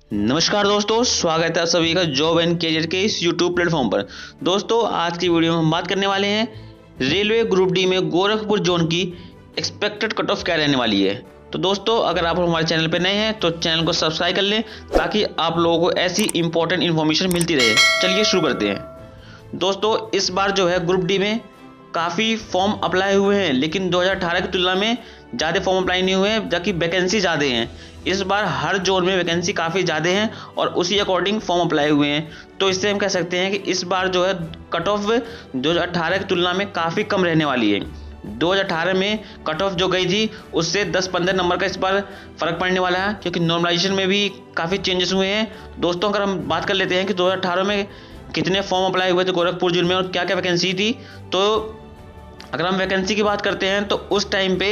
नमस्कार दोस्तों, स्वागत है आप सभी का जॉब एंड करियर के इस यूट्यूब प्लेटफॉर्म पर। दोस्तों, आज की वीडियो में हम बात करने वाले हैं रेलवे ग्रुप डी में गोरखपुर जोन की एक्सपेक्टेड कट ऑफ क्या रहने वाली है। तो दोस्तों, अगर आप हमारे चैनल पर नए हैं तो चैनल को सब्सक्राइब कर लें ताकि आप लोगों को ऐसी इंपॉर्टेंट इन्फॉर्मेशन मिलती रहे। चलिए शुरू करते हैं। दोस्तों, इस बार जो है ग्रुप डी में काफ़ी फॉर्म अप्लाई हुए हैं, लेकिन 2018 की तुलना में ज़्यादा फॉर्म अप्लाई नहीं हुए हैं, जबकि वैकेंसी ज़्यादा हैं। इस बार हर जोन में वैकेंसी काफ़ी ज़्यादा हैं और उसी अकॉर्डिंग फॉर्म अप्लाई हुए हैं। तो इससे हम कह सकते हैं कि इस बार जो है कट ऑफ 2018 की तुलना में काफ़ी कम रहने वाली है। 2018 में कट ऑफ जो गई थी उससे 10-15 नंबर का इस बार फ़र्क पड़ने वाला है, क्योंकि नॉर्मलाइजेशन में भी काफ़ी चेंजेस हुए हैं। दोस्तों, अगर हम बात कर लेते हैं कि 2018 में कितने फॉर्म अप्लाई हुए थे गोरखपुर जोन में और क्या क्या वैकेंसी थी, तो अगर हम वैकेंसी की बात करते हैं तो उस टाइम पे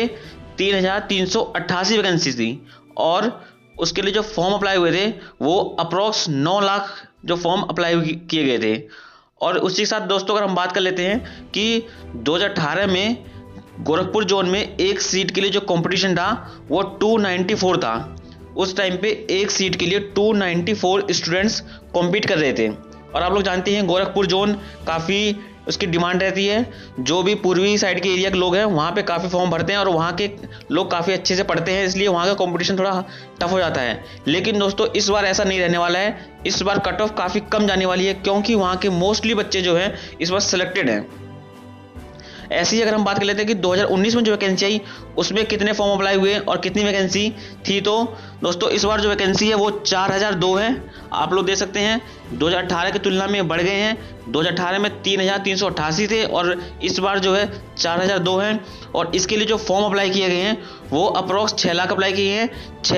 3,388 वैकेंसी थी और उसके लिए जो फॉर्म अप्लाई हुए थे वो अप्रॉक्स 9 लाख जो फॉर्म अप्लाई किए गए थे। और उसी के साथ दोस्तों, अगर हम बात कर लेते हैं कि 2018 में गोरखपुर जोन में एक सीट के लिए जो कंपटीशन था वो 294 था। उस टाइम पे एक सीट के लिए 294 स्टूडेंट्स कॉम्पीट कर रहे थे। और आप लोग जानते हैं गोरखपुर जोन काफ़ी उसकी डिमांड रहती है। जो भी पूर्वी साइड के एरिया के लोग हैं वहाँ पे काफ़ी फॉर्म भरते हैं और वहाँ के लोग काफ़ी अच्छे से पढ़ते हैं, इसलिए वहाँ का कंपटीशन थोड़ा टफ हो जाता है। लेकिन दोस्तों, इस बार ऐसा नहीं रहने वाला है। इस बार कट ऑफ काफ़ी कम जाने वाली है, क्योंकि वहाँ के मोस्टली बच्चे जो हैं इस बार सिलेक्टेड हैं। ऐसे ही अगर हम बात कर लेते हैं कि 2019 में जो वैकेंसी आई उसमें कितने फॉर्म अप्लाई हुए और कितनी वैकेंसी थी, तो दोस्तों इस बार जो वैकेंसी है वो 4002 है। आप लोग देख सकते हैं 2018 की तुलना में बढ़ गए हैं। 2018 में 3,388 थे और इस बार जो है 4002 हैं। और इसके लिए जो फॉर्म अप्लाई किए गए हैं वो अप्रॉक्स 6 लाख अप्लाई किए हैं।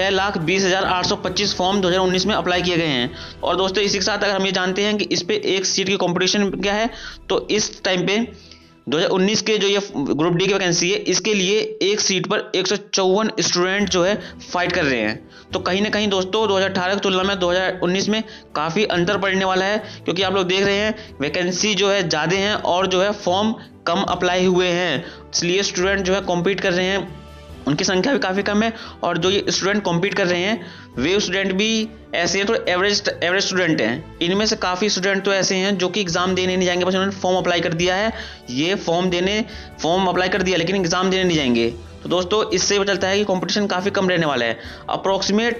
6,20,825 फॉर्म 2019 में अप्लाई किए गए हैं। और दोस्तों, इसी के साथ अगर हम ये जानते हैं कि इस पर एक सीट की कॉम्पिटिशन क्या है, तो इस टाइम पे 2019 के जो ये ग्रुप डी की वैकेंसी है इसके लिए एक सीट पर 154 स्टूडेंट जो है फाइट कर रहे हैं। तो कहीं ना कहीं दोस्तों 2018 की तुलना में 2019 में काफ़ी अंतर पड़ने वाला है, क्योंकि आप लोग देख रहे हैं वैकेंसी जो है ज़्यादा हैं और जो है फॉर्म कम अप्लाई हुए हैं, इसलिए स्टूडेंट जो है कॉम्पीट कर रहे हैं, उनकी संख्या भी काफ़ी कम है। और जो ये स्टूडेंट कॉम्पीट कर रहे हैं वे स्टूडेंट भी ऐसे हैं, तो एवरेज स्टूडेंट हैं। इनमें से काफ़ी स्टूडेंट तो ऐसे हैं जो कि एग्ज़ाम देने नहीं जाएंगे, बस उन्होंने फॉर्म अप्लाई कर दिया है। ये फॉर्म अप्लाई कर दिया लेकिन एग्ज़ाम देने नहीं जाएंगे। तो दोस्तों, इससे पता चलता है कि कंपटीशन काफ़ी कम रहने वाला है। अप्रॉक्सीमेट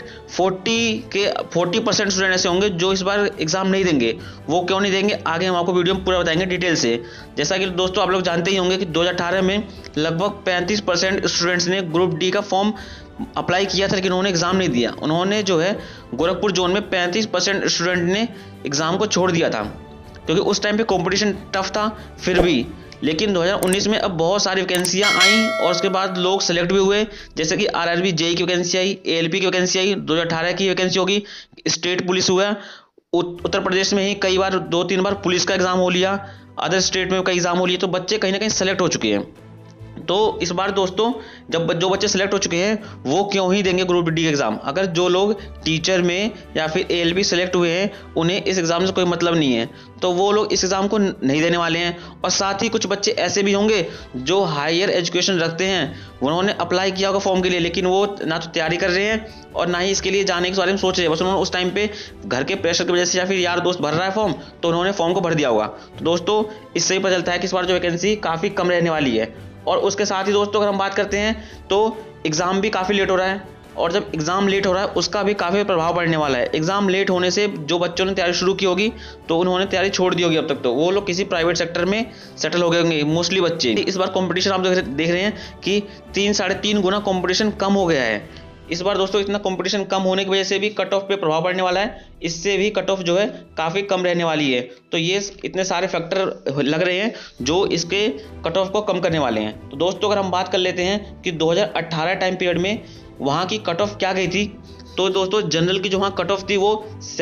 40% स्टूडेंट ऐसे होंगे जो इस बार एग्ज़ाम नहीं देंगे। वो क्यों नहीं देंगे आगे हम आपको वीडियो में पूरा बताएंगे डिटेल से। जैसा कि दोस्तों आप लोग जानते ही होंगे कि 2018 में लगभग 35% स्टूडेंट्स ने ग्रुप डी का फॉर्म अप्लाई किया था, लेकिन उन्होंने एग्ज़ाम नहीं दिया। उन्होंने जो है गोरखपुर जोन में 35% स्टूडेंट ने एग्ज़ाम को छोड़ दिया था, क्योंकि उस टाइम पे कंपटीशन टफ था। फिर भी लेकिन 2019 में अब बहुत सारी वैकेंसियाँ आई और उसके बाद लोग सेलेक्ट भी हुए, जैसे कि आरआरबी जेई की वैकेंसी आई, एएलपी की वैकेंसी आई, 2018 की वैकेंसी होगी, स्टेट पुलिस हुआ, उत्तर प्रदेश में ही कई बार 2-3 बार पुलिस का एग्ज़ाम हो लिया, अदर स्टेट में कई एग्ज़ाम हो लिए। तो बच्चे कहीं ना कहीं सेलेक्ट हो चुके हैं। तो इस बार दोस्तों, जब जो बच्चे सेलेक्ट हो चुके हैं वो क्यों ही देंगे ग्रुप डी एग्ज़ाम। अगर जो लोग टीचर में या फिर एएलबी सेलेक्ट हुए हैं उन्हें इस एग्ज़ाम से कोई मतलब नहीं है, तो वो लोग इस एग्ज़ाम को नहीं देने वाले हैं। और साथ ही कुछ बच्चे ऐसे भी होंगे जो हायर एजुकेशन रखते हैं, उन्होंने अप्लाई किया होगा फॉर्म के लिए, लेकिन वो ना तो तैयारी कर रहे हैं और ना ही इसके लिए जाने के बारे में सोच रहे हैं। बस उन्होंने उस टाइम पे घर के प्रेशर की वजह से या फिर यार दोस्त भर रहा है फॉर्म तो उन्होंने फॉर्म को भर दिया होगा। तो दोस्तों, इससे ही पता चलता है कि इस बार जो वैकेंसी काफ़ी कम रहने वाली है। और उसके साथ ही दोस्तों, अगर हम बात करते हैं तो एग्ज़ाम भी काफ़ी लेट हो रहा है, और जब एग्ज़ाम लेट हो रहा है उसका भी काफ़ी प्रभाव पड़ने वाला है। एग्ज़ाम लेट होने से जो बच्चों ने तैयारी शुरू की होगी तो उन्होंने तैयारी छोड़ दी होगी अब तक, तो वो लोग किसी प्राइवेट सेक्टर में सेटल हो गए होंगे मोस्टली बच्चे। इस बार कंपटीशन आप देख रहे हैं कि 3-3.5 गुना कंपटीशन कम हो गया है। इस बार दोस्तों इतना कंपटीशन कम होने की वजह से भी कट ऑफ पे प्रभाव पड़ने वाला है। इससे भी कट ऑफ जो है काफ़ी कम रहने वाली है। तो ये इतने सारे फैक्टर लग रहे हैं जो इसके कट ऑफ को कम करने वाले हैं। तो दोस्तों, अगर हम बात कर लेते हैं कि 2018 टाइम पीरियड में वहाँ की कट ऑफ क्या गई थी, तो दोस्तों जनरल की जो वहाँ कट ऑफ थी वो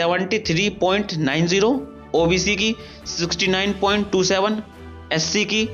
73.90, ओबीसी की 69.27, एससी की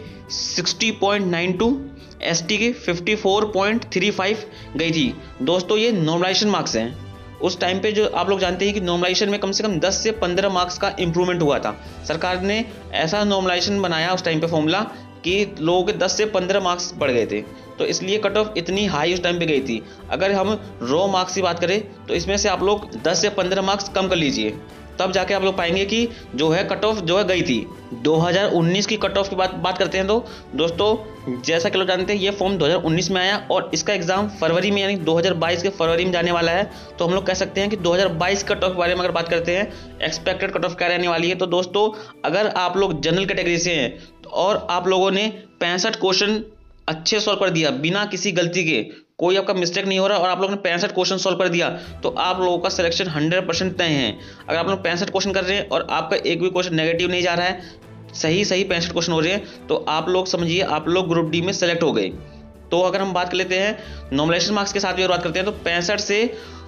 60.92, एसटी की 54.35 गई थी। दोस्तों, ये नॉर्मलाइजेशन मार्क्स हैं। उस टाइम पे जो आप लोग जानते हैं कि नॉर्मलाइजेशन में कम से कम 10 से 15 मार्क्स का इंप्रूवमेंट हुआ था। सरकार ने ऐसा नॉर्मलाइजेशन बनाया उस टाइम पे फॉर्मूला कि लोगों के 10 से 15 मार्क्स बढ़ गए थे, तो इसलिए कट ऑफ इतनी हाई उस टाइम पे गई थी। अगर हम रॉ मार्क्स की बात करें तो इसमें से आप लोग 10 से 15 मार्क्स कम कर लीजिए, तब जाके आप लोग पाएंगे कि जो है कट ऑफ जो है गई थी। 2019 की कट ऑफ की बात करते हैं तो दोस्तों जैसा कि लोग जानते हैं ये फॉर्म 2019 में आया और इसका एग्जाम फरवरी में यानी 2022 के फरवरी में जाने वाला है। तो हम लोग कह सकते हैं कि 2022 कट ऑफ के बारे में अगर बात करते हैं, एक्सपेक्टेड कट ऑफ क्या रहने वाली है, तो दोस्तों अगर आप लोग जनरल कैटेगरी से हैं और आप लोगों ने 65 क्वेश्चन अच्छे सॉल्व कर दिया बिना किसी गलती के, कोई आपका मिस्टेक नहीं हो रहा और आप लोगों ने 65 क्वेश्चन सॉल्व कर दिया, तो आप लोगों का सिलेक्शन 100% तय है। अगर आप लोग 65 क्वेश्चन कर रहे हैं और आपका एक भी क्वेश्चन नेगेटिव नहीं जा रहा है, सही 65 क्वेश्चन हो रहे हैं, तो आप लोग समझिए आप लोग ग्रुप डी में सेलेक्ट हो गए। तो अगर हम बात कर लेते हैं नॉमिनेशन मार्क्स के साथ भी बात करते हैं तो 65 से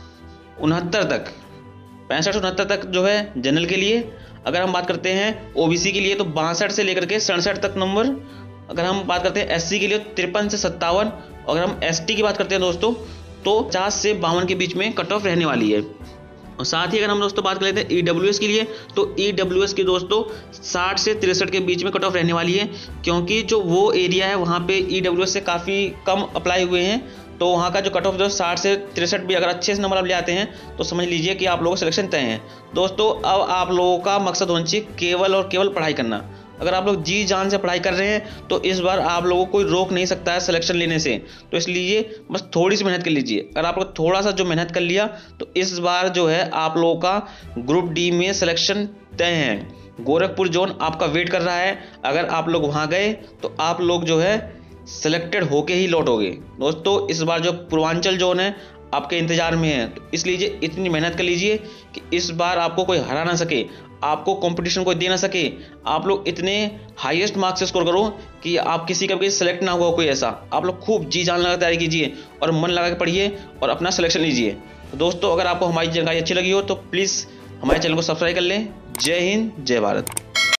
69 तक जो है जनरल के लिए। अगर हम बात करते हैं ओबीसी के लिए तो 62 से लेकर के 67 तक नंबर। अगर हम बात करते हैं एससी के लिए 53 से 57। अगर हम एसटी की बात करते हैं दोस्तों तो 50 से 52 के बीच में कट ऑफ रहने वाली है। और साथ ही अगर हम दोस्तों बात कर लेते हैं ईडब्ल्यूएस के लिए तो ईडब्ल्यूएस की दोस्तों 60 से 63 के बीच में कट ऑफ रहने वाली है, क्योंकि जो वो एरिया है वहाँ पे ईडब्ल्यूएस से काफ़ी कम अप्लाई हुए हैं, तो वहाँ का जो कट ऑफ जो 60 से 63 भी अगर अच्छे से नंबर आप ले आते हैं तो समझ लीजिए कि आप लोगों का सिलेक्शन तय है। दोस्तों अब आप लोगों का मकसद होना चाहिए केवल और केवल पढ़ाई करना। अगर आप लोग जी जान से पढ़ाई कर रहे हैं तो इस बार आप लोगों को कोई रोक नहीं सकता है सिलेक्शन लेने से, तो इसलिए बस थोड़ी सी मेहनत कर लीजिए। अगर आप लोग थोड़ा सा जो मेहनत कर लिया तो इस बार जो है आप लोगों का ग्रुप डी में सिलेक्शन तय है। गोरखपुर जोन आपका वेट कर रहा है, अगर आप लोग वहाँ गए तो आप लोग जो है सिलेक्टेड होके ही लौटोगे। दोस्तों इस बार जो पूर्वांचल जोन है आपके इंतजार में है, तो इसलिए इतनी मेहनत कर लीजिए कि इस बार आपको कोई हरा ना सके, आपको कंपटीशन कोई दे ना सके। आप लोग इतने हाईएस्ट मार्क्स से स्कोर करो कि आप किसी का भी सेलेक्ट ना हुआ कोई ऐसा। आप लोग खूब जी जान लगा तैयारी कीजिए और मन लगा के पढ़िए और अपना सिलेक्शन लीजिए। तो दोस्तों अगर आपको हमारी जानकारी अच्छी लगी हो तो प्लीज़ हमारे चैनल को सब्सक्राइब कर लें। जय हिंद, जय भारत।